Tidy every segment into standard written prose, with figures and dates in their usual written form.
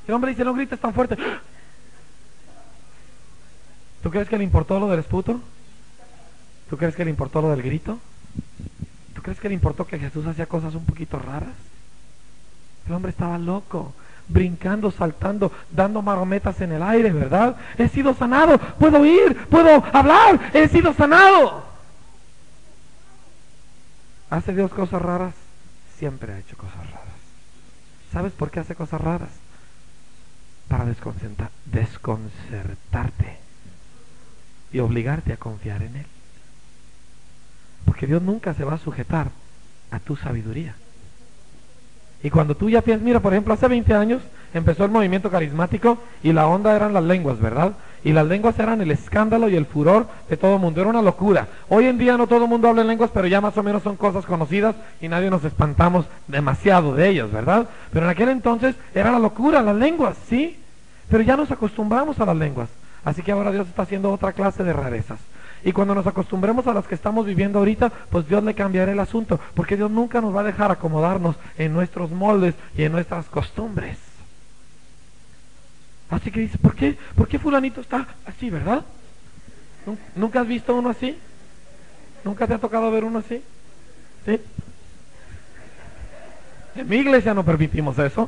El hombre dice, no grites tan fuerte. ¿Tú crees que le importó lo del esputo? ¿Tú crees que le importó lo del grito? ¿Tú crees que le importó que Jesús hacía cosas un poquito raras? El hombre estaba loco, brincando, saltando, dando marometas en el aire, ¿verdad? He sido sanado, puedo ir, puedo hablar, he sido sanado. ¿Hace Dios cosas raras? Siempre ha hecho cosas raras. ¿Sabes por qué hace cosas raras? Para desconcertarte y obligarte a confiar en Él. Porque Dios nunca se va a sujetar a tu sabiduría. Y cuando tú ya piensas, mira, por ejemplo, hace 20 años empezó el movimiento carismático y la onda eran las lenguas, ¿verdad? Y las lenguas eran el escándalo y el furor de todo el mundo, era una locura. Hoy en día no todo el mundo habla en lenguas, pero ya más o menos son cosas conocidas y nadie nos espantamos demasiado de ellas, ¿verdad? Pero en aquel entonces era la locura, las lenguas, ¿sí? Pero ya nos acostumbramos a las lenguas, así que ahora Dios está haciendo otra clase de rarezas. Y cuando nos acostumbremos a las que estamos viviendo ahorita, pues Dios le cambiará el asunto, porque Dios nunca nos va a dejar acomodarnos en nuestros moldes y en nuestras costumbres. Así que dice, ¿por qué fulanito está así, verdad? ¿Nunca has visto uno así? ¿Nunca te ha tocado ver uno así? ¿Sí? En mi iglesia no permitimos eso.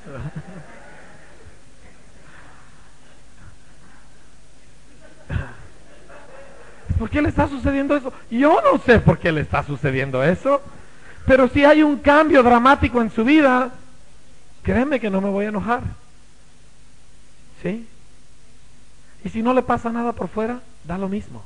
¿Por qué le está sucediendo eso? Yo no sé por qué le está sucediendo eso, pero si hay un cambio dramático en su vida, créeme que no me voy a enojar. ¿Sí? Y si no le pasa nada por fuera, da lo mismo.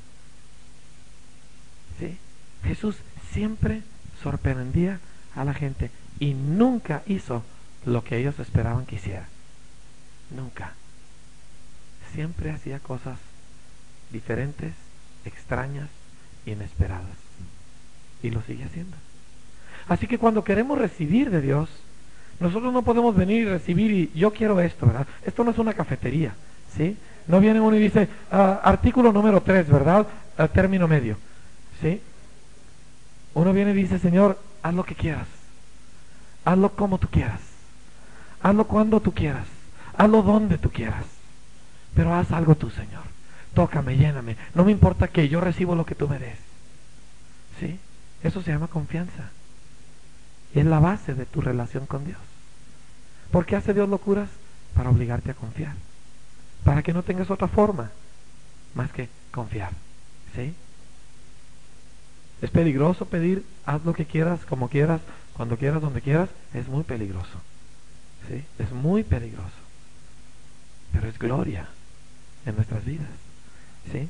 ¿Sí? Jesús siempre sorprendía a la gente y nunca hizo lo que ellos esperaban que hiciera. Nunca. Siempre hacía cosas diferentes, extrañas, inesperadas. Y lo sigue haciendo. Así que cuando queremos recibir de Dios, nosotros no podemos venir y recibir y yo quiero esto, ¿verdad? Esto no es una cafetería, ¿sí? No viene uno y dice, artículo número 3, ¿verdad? Término medio, ¿sí? Uno viene y dice, Señor, haz lo que quieras. Hazlo como tú quieras. Hazlo cuando tú quieras. Hazlo donde tú quieras. Pero haz algo tú, Señor. Tócame, lléname. No me importa que yo recibo lo que tú me des. ¿Sí? Eso se llama confianza. Y es la base de tu relación con Dios. ¿Por qué hace Dios locuras? Para obligarte a confiar. Para que no tengas otra forma más que confiar. ¿Sí? Es peligroso pedir, haz lo que quieras, como quieras, cuando quieras, donde quieras. Es muy peligroso. ¿Sí? Es muy peligroso. Pero es gloria en nuestras vidas. ¿Sí?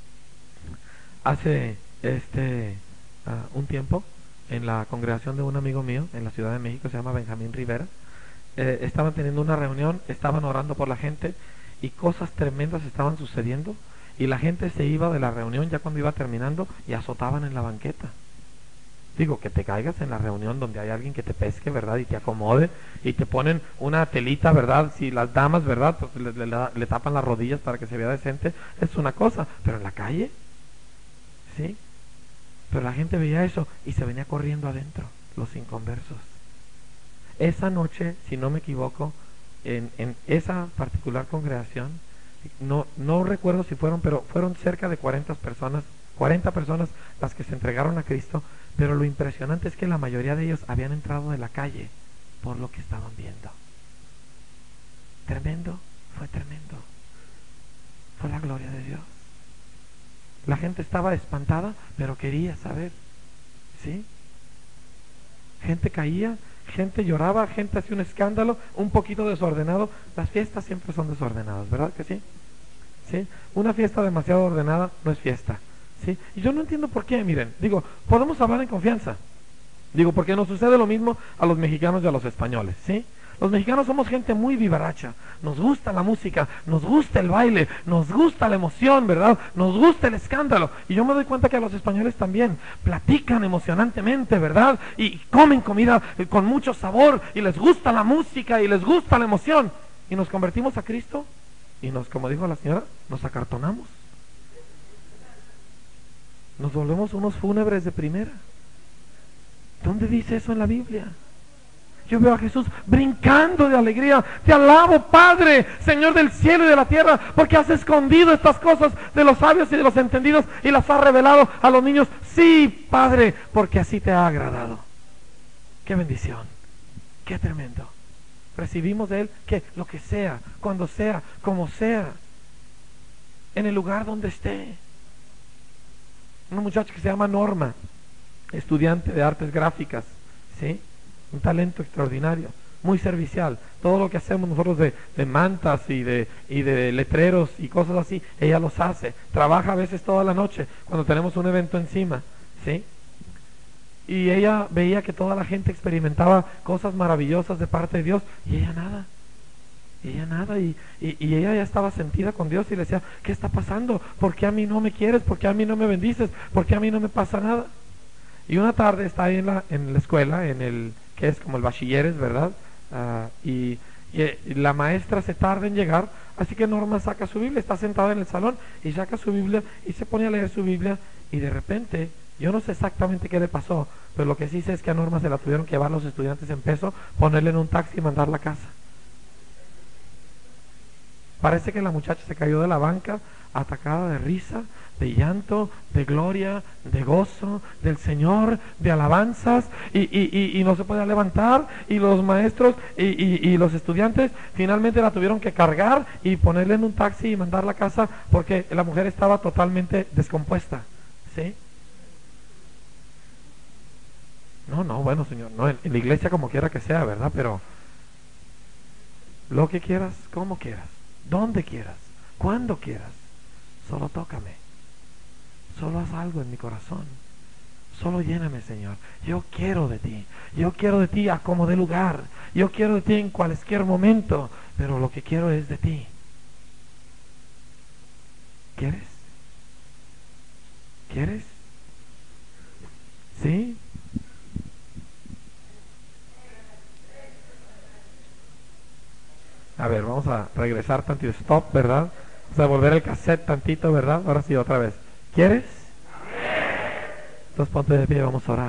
Hace un tiempo, en la congregación de un amigo mío en la Ciudad de México, se llama Benjamín Rivera, estaban teniendo una reunión, estaban orando por la gente y cosas tremendas estaban sucediendo y la gente se iba de la reunión ya cuando iba terminando y azotaban en la banqueta. Digo, que te caigas en la reunión donde hay alguien que te pesque, ¿verdad? Y te acomode y te ponen una telita, ¿verdad? Si las damas, ¿verdad? Pues le tapan las rodillas para que se vea decente, es una cosa, pero en la calle, ¿sí? Pero la gente veía eso y se venía corriendo adentro, los inconversos. Esa noche, si no me equivoco, en esa particular congregación, no recuerdo si fueron, pero fueron cerca de 40 personas las que se entregaron a Cristo, pero lo impresionante es que la mayoría de ellos habían entrado de la calle por lo que estaban viendo. Tremendo, fue tremendo. Fue la gloria de Dios. La gente estaba espantada, pero quería saber. ¿Sí? Gente caía, gente lloraba, gente hacía un escándalo, un poquito desordenado. Las fiestas siempre son desordenadas, ¿verdad que sí? ¿Sí? Una fiesta demasiado ordenada no es fiesta. ¿Sí? Y yo no entiendo por qué, miren, digo, podemos hablar en confianza. Digo, porque nos sucede lo mismo a los mexicanos y a los españoles, ¿sí? Los mexicanos somos gente muy vivaracha, nos gusta la música, nos gusta el baile, nos gusta la emoción, ¿verdad? Nos gusta el escándalo. Y yo me doy cuenta que a los españoles también platican emocionantemente, ¿verdad? Y comen comida con mucho sabor, y les gusta la música, y les gusta la emoción. Y nos convertimos a Cristo, y como dijo la señora, nos acartonamos. Nos volvemos unos fúnebres de primera. ¿Dónde dice eso en la Biblia? Yo veo a Jesús brincando de alegría. Te alabo, Padre, Señor del cielo y de la tierra, porque has escondido estas cosas de los sabios y de los entendidos y las has revelado a los niños. Sí, Padre, porque así te ha agradado. Qué bendición, qué tremendo. Recibimos de Él que lo que sea, cuando sea, como sea, en el lugar donde esté. Una muchacha que se llama Norma, estudiante de artes gráficas, ¿sí? Un talento extraordinario, muy servicial. Todo lo que hacemos nosotros de mantas y de letreros y cosas así, ella los hace. Trabaja a veces toda la noche cuando tenemos un evento encima, ¿sí? Y ella veía que toda la gente experimentaba cosas maravillosas de parte de Dios y ella nada. Y ella ya estaba sentida con Dios y le decía, ¿qué está pasando? ¿Por qué a mí no me quieres? ¿Por qué a mí no me bendices? ¿Por qué a mí no me pasa nada? Y una tarde está ahí en la escuela, en el que es como el bachilleres, ¿verdad? Y la maestra se tarda en llegar, así que Norma saca su Biblia, está sentada en el salón y saca su Biblia y se pone a leer su Biblia y de repente, yo no sé exactamente qué le pasó, pero lo que sí sé es que a Norma se la tuvieron que llevar los estudiantes en peso, ponerle en un taxi y mandarla a casa. Parece que la muchacha se cayó de la banca, atacada de risa, de llanto, de gloria, de gozo, del Señor, de alabanzas, y no se podía levantar, y los maestros y los estudiantes finalmente la tuvieron que cargar y ponerle en un taxi y mandarla a casa porque la mujer estaba totalmente descompuesta, ¿sí? No, bueno, Señor, no, en la iglesia como quiera que sea, ¿verdad? Pero lo que quieras, como quieras, donde quieras, cuando quieras, solo tócame, solo haz algo en mi corazón, solo lléname, Señor. Yo quiero de ti a como de lugar, yo quiero de ti en cualquier momento, pero lo que quiero es de ti. ¿Quieres? ¿Quieres? ¿Sí? A ver, vamos a regresar tantito, stop, ¿verdad? Vamos a volver el cassette tantito, ¿verdad? Ahora sí, otra vez. ¿Quieres? Entonces ponte de pie, vamos a orar.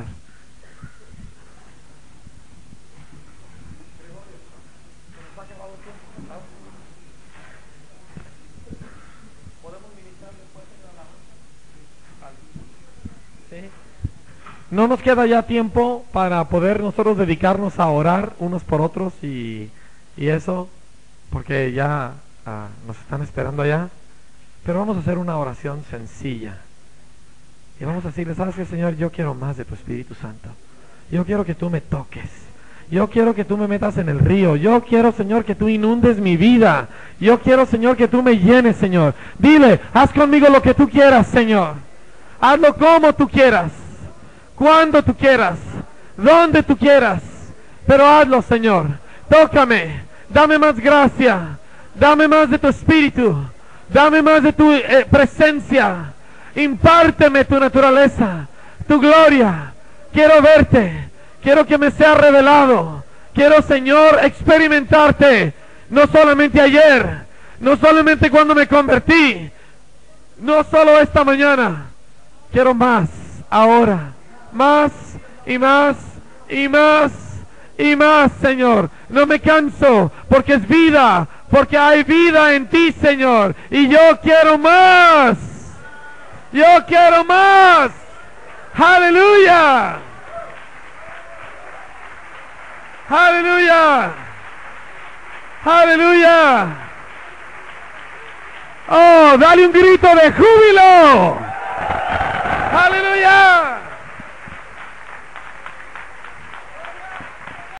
No nos queda ya tiempo para poder nosotros dedicarnos a orar unos por otros y eso, porque ya nos están esperando allá. Pero vamos a hacer una oración sencilla. Y vamos a decirle, ¿sabes qué, Señor? Yo quiero más de tu Espíritu Santo. Yo quiero que tú me toques. Yo quiero que tú me metas en el río. Yo quiero, Señor, que tú inundes mi vida. Yo quiero, Señor, que tú me llenes, Señor. Dile, haz conmigo lo que tú quieras, Señor. Hazlo como tú quieras. Cuando tú quieras. Donde tú quieras. Pero hazlo, Señor. Tócame. Dame más gracia. Dame más de tu Espíritu. Dame más de tu presencia. Impárteme tu naturaleza, tu gloria. Quiero verte. Quiero que me sea revelado. Quiero, Señor, experimentarte. No solamente ayer. No solamente cuando me convertí. No solo esta mañana. Quiero más ahora. Más y más y más y más, Señor. No me canso porque es vida. Porque hay vida en ti, Señor. Y yo quiero más. Yo quiero más. Aleluya. Aleluya. Aleluya. Oh, dale un grito de júbilo. Aleluya.